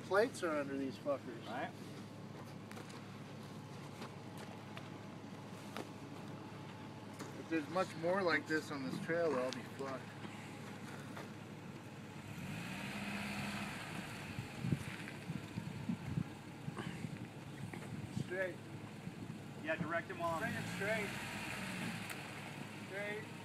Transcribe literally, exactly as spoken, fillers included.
plates are under these fuckers. Right. If there's much more like this on this trail, I'll be fucked. Straight. Yeah, direct him while I'm... Bring it straight. Straight.